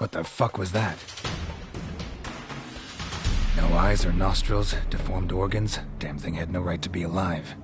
What the fuck was that? No eyes or nostrils, deformed organs. Damn thing had no right to be alive.